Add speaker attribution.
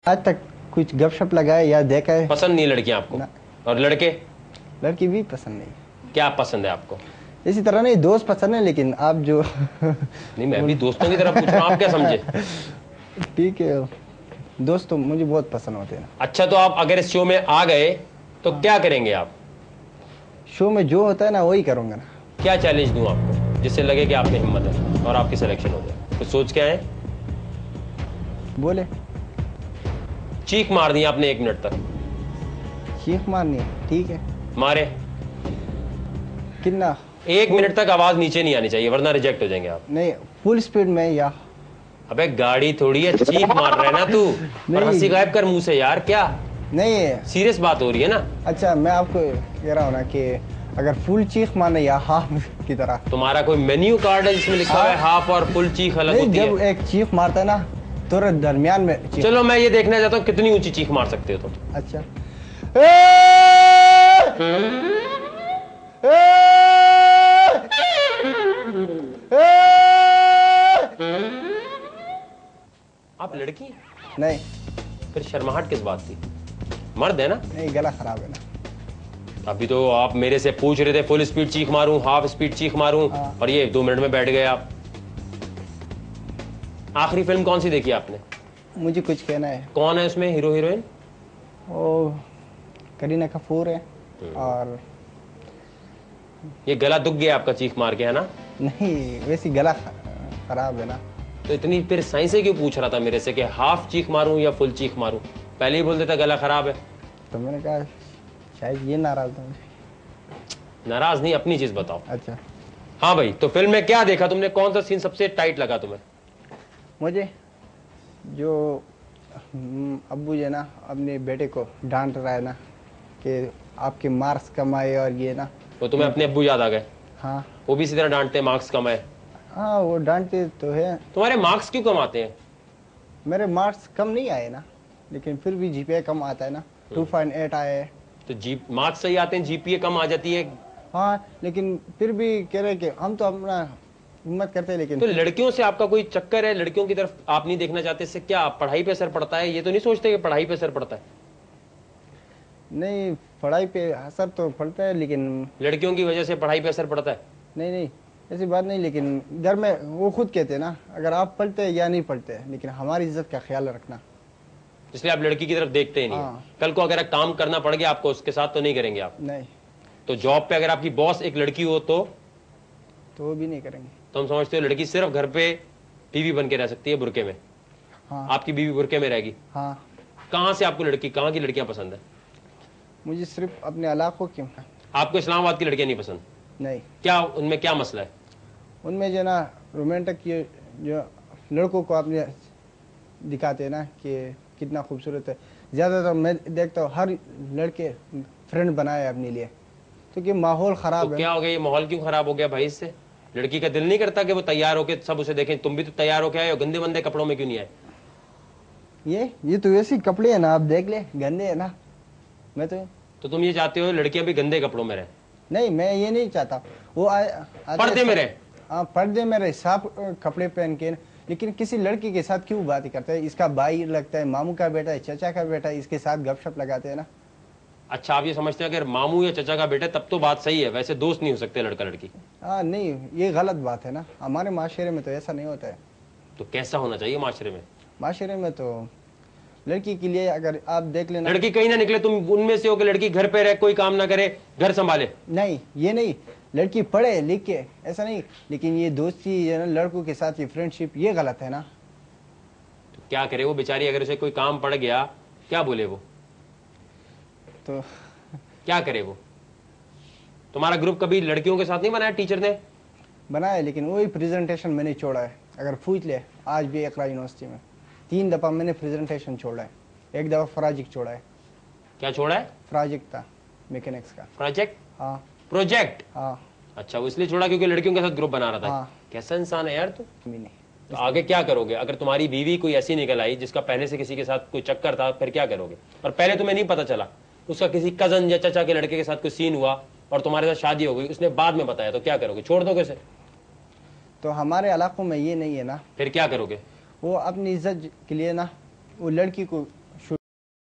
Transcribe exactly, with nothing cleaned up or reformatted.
Speaker 1: آج تک کچھ گپ شپ لگائے یا دیکھا ہے؟
Speaker 2: پسند نہیں لڑکیاں آپ کو؟ اور لڑکے؟
Speaker 1: لڑکی بھی پسند نہیں.
Speaker 2: کیا پسند ہے آپ کو؟
Speaker 1: اسی طرح نہیں، دوست پسند ہے، لیکن آپ جو
Speaker 2: نہیں میں ابھی دوستوں کی طرف پوچھ رہا ہوں، آپ کیا سمجھے؟
Speaker 1: ٹھیک ہے، دوست تو مجھے بہت پسند ہوتے ہیں.
Speaker 2: اچھا تو آپ اگر اس شو میں آ گئے تو کیا کریں گے آپ؟
Speaker 1: شو میں جو ہوتا ہے نا وہی کروں گا نا.
Speaker 2: کیا چیلنج دوں آپ کو جس سے لگے کہ آپ میں ہمت ہے اور آپ کی سلیکشن ہو جائے؟ کچھ سوچ کے آئے؟
Speaker 1: بولے.
Speaker 2: چیخ مار دی آپ نے ایک منٹ تک.
Speaker 1: چیخ مارنی ہے؟ ٹھیک ہے
Speaker 2: مارے.
Speaker 1: کتنا؟
Speaker 2: ایک منٹ تک آواز نیچے نہیں آنی چاہیے ورنہ ریجیکٹ ہو جائیں گے آپ.
Speaker 1: نہیں فل سپیڈ میں یا
Speaker 2: ابے گاڑی تھوڑی ہے، چیخ مار رہے نا تو. اور ہنسی غائب کر منہ سے یار، کیا
Speaker 1: نہیں
Speaker 2: سیریس بات ہو رہی ہے نا.
Speaker 1: اچھا میں آپ کو کہہ رہا ہوں نا کہ اگر فل چیخ مارنا یا ہاف کی طرح.
Speaker 2: تمہارا کوئی مینیو کارڈ ہے جس میں لکھا ہوا ہے ہاف اور فل چیخ الگ ہوتی ہے؟
Speaker 1: جب ایک چیخ مارتا ہے نا تو درمیان میں.
Speaker 2: چلو میں یہ دیکھنا چاہتا ہوں کتنی اونچی چیخ مار سکتے ہو تم.
Speaker 1: اچھا
Speaker 2: آپ لڑکی ہیں؟
Speaker 1: نہیں.
Speaker 2: پھر شرماہٹ کس بات تھی؟ مرد ہے نا؟
Speaker 1: نہیں گلا خراب ہے نا.
Speaker 2: ابھی تو آپ میرے سے پوچھ رہے تھے فل اسپیڈ چیخ ماروں ہاف اسپیڈ چیخ ماروں، اور یہ دو منٹ میں بیٹھ گئے آپ. آخری فلم کون سی دیکھی آپ نے؟
Speaker 1: مجھے کچھ کہنا ہے.
Speaker 2: کون ہے اس میں ہیرو ہیروئن؟
Speaker 1: وہ کرینہ کپور ہے. اور
Speaker 2: یہ گلا دکھ گیا آپ کا چیخ مار کے ہے نا؟
Speaker 1: نہیں ویسی گلا خراب ہے نا.
Speaker 2: تو اتنی پھر سائنس سے کیوں پوچھ رہا تھا میرے سے کہ ہاف چیخ ماروں یا فل چیخ ماروں؟ پہلے ہی بول دیتا گلا خراب ہے.
Speaker 1: تو میں نے کہا شاید یہ ناراض تھا.
Speaker 2: ناراض نہیں، اپنی چیز بتاؤ.
Speaker 1: اچھا
Speaker 2: ہاں بھائی، تو فلم میں کیا دیکھا تم نے؟ کون سا سین سب سے ٹائٹ لگا تمہیں؟
Speaker 1: مجھے جو ابو جو ہے نا اپنے بیٹے کو ڈانٹ رہا ہے نا کہ آپ کے مارکس کم آئے اور یہ نا.
Speaker 2: وہ تمہیں اپنے ابو یاد آ گئے؟
Speaker 1: ہاں
Speaker 2: وہ بھی اسی طرح ڈانٹتے مارکس کم آئے؟
Speaker 1: ہاں وہ ڈانٹتے تو ہے.
Speaker 2: تمہارے مارکس کیوں کم آتے ہیں؟
Speaker 1: میرے مارکس کم نہیں آئے نا، لیکن پھر بھی جی پی اے کم آتا ہے نا. ٹو پوائنٹ ایٹ آئے.
Speaker 2: تو جی مارکس صحیح آتے ہیں، جی پی اے کم آ جاتی ہے.
Speaker 1: ہاں لیکن پھر بھی کہہ رہے کہ ہم تو اپنا ہمت کرتے ہیں. لیکن
Speaker 2: تو لڑکیوں سے آپ کا کوئی چکر ہے؟ لڑکیوں کی طرف آپ نہیں دیکھنا چاہتے؟ اس سے کیا پڑھائی پہ اثر پڑتا ہے؟ یہ تو نہیں سوچتے کہ پڑھائی پہ اثر پڑتا ہے؟
Speaker 1: نہیں پڑھائی پہ اثر تو پڑتا ہے، لیکن
Speaker 2: لڑکیوں کی وجہ سے پڑھائی پہ اثر پڑتا ہے؟
Speaker 1: نہیں نہیں ایسی بات نہیں، لیکن گھر میں وہ خود کہتے ہیں نا اگر آپ پڑھتے یا نہیں پڑھتے، لیکن ہماری عزت کا خیال رکھنا.
Speaker 2: اس لیے آپ لڑکی کی طرف دیکھتے ہی نہیں. کل کو اگر کام کرنا پڑ گیا آپ کو اس کے ساتھ تو نہیں کریں گے آپ؟
Speaker 1: نہیں.
Speaker 2: تو جاب پہ اگر آپ کی باس ایک لڑکی ہو تو
Speaker 1: تو وہ بھی نہیں کریں گے.
Speaker 2: تو ہم سمجھتے ہو لڑکی صرف گھر پہ بیوی بن کے رہ سکتی ہے برقعے میں؟
Speaker 1: ہاں
Speaker 2: آپ کی بیوی برقعے میں رہے گی؟
Speaker 1: ہاں.
Speaker 2: کہاں سے آپ کو لڑکی، کہاں کی لڑکیاں پسند ہیں؟
Speaker 1: مجھے صرف اپنے علاقوں کی.
Speaker 2: آپ کو اسلام آباد کی لڑکیاں نہیں پسند؟
Speaker 1: نہیں.
Speaker 2: کیا ان میں کیا مسئلہ ہے؟
Speaker 1: ان میں جو ہے نا رومانٹک یہ جو لڑکوں کو اپنے دکھاتے ہیں نا کہ کتنا خوبصورت ہے. زیادہ تر میں دیکھتا ہوں ہر لڑکے فرینڈ بنائے اپنے لیے، کیونکہ ماحول خراب ہے.
Speaker 2: کیا ہو گیا یہ ماحول کیوں خراب ہو گیا بھائی؟ اس سے لڑکی کا دل نہیں کرتا کہ وہ تیار ہو کے سب اسے دیکھیں؟ تم بھی تو تیار ہو کے آئے ہو، گندے بندے کپڑوں میں کیوں نہیں آئے؟
Speaker 1: یہ یہ تو ویسے کپڑے ہیں نا، آپ دیکھ لیں گندے ہیں نا. میں تو
Speaker 2: تو تم یہ چاہتے ہو لڑکیاں بھی گندے کپڑوں میں رہیں؟
Speaker 1: نہیں میں یہ نہیں چاہتا. وہ
Speaker 2: پردے میں رہے.
Speaker 1: ہاں پردے میں رہے، صاف کپڑے پہن کے. لیکن کسی لڑکی کے ساتھ کیوں بات کرتا ہے؟ اس کا بھائی لگتا ہے، ماموں کا بیٹا ہے، چچا کا بیٹا ہے، اس کے ساتھ گپ شپ لگاتے ہیں نا.
Speaker 2: اچھا آپ یہ سمجھتے ہیں اگر ماموں یا چچا کا بیٹا تب تو بات صحیح ہے، ویسے دوست نہیں ہو سکتے لڑکا لڑکی؟
Speaker 1: ہاں نہیں یہ غلط بات ہے نا. ہمارے معاشرے میں تو ایسا نہیں ہوتا ہے.
Speaker 2: تو کیسا ہونا چاہیے معاشرے میں؟
Speaker 1: معاشرے میں تو لڑکی کے لیے اگر آپ دیکھ لینا،
Speaker 2: لڑکی کہیں نہ نکلے تم ان میں سے ہو کہ لڑکی گھر پہ رہے، کوئی کام نہ کرے، گھر سنبھالے.
Speaker 1: نہیں یہ نہیں، لڑکی پڑھے لکھ کے ایسا نہیں، لیکن یہ دوستی لڑکوں کے ساتھ یہ فرینڈ شپ یہ غلط ہے نا.
Speaker 2: تو کیا کرے وہ بیچاری؟ اگر اسے کوئی کام پڑ گیا کیا بولے وہ؟
Speaker 1: تو
Speaker 2: کیا کرے وہ؟ تمہارا گروپ کبھی لڑکیوں کے ساتھ نہیں بنایا ٹیچر نے؟
Speaker 1: بنایا، لیکن وہی پریزنٹیشن میں نے چھوڑا ہے. اگر پوچھ لے آج بھی اقرا یونیورسٹی میں تین دفعہ میں نے پریزنٹیشن چھوڑا ہے. ایک دفعہ پروجیکٹ چھوڑا ہے. کیا
Speaker 2: چھوڑا ہے؟
Speaker 1: پروجیکٹ تھا میکینکس کا.
Speaker 2: پروجیکٹ؟
Speaker 1: ہاں
Speaker 2: پروجیکٹ.
Speaker 1: ہاں.
Speaker 2: اچھا وہ اس لیے چھوڑا کیونکہ لڑکیوں کے ساتھ گروپ بنا رہا تھا؟ کیسا انسان ہے یار تو. تو آگے کیا کرو گے اگر تمہاری بیوی کوئی ایسی نکل آئی جس کا پہلے سے کسی کے ساتھ کوئی چکر تھا، پھر کیا کرو گے؟ اور پہلے تمہیں نہیں پتا چلا، اس کا کسی کزن یا چچا کے لڑکے کے ساتھ کوئی سین ہوا اور تمہارے ساتھ شادی ہو گئی، اس نے بعد میں بتایا، تو کیا کرو گے؟ چھوڑ دو گے اسے؟
Speaker 1: تو ہمارے علاقوں میں یہ نہیں ہے نا.
Speaker 2: پھر کیا کرو گے؟
Speaker 1: وہ اپنی عزت کے لیے نا وہ لڑکی کو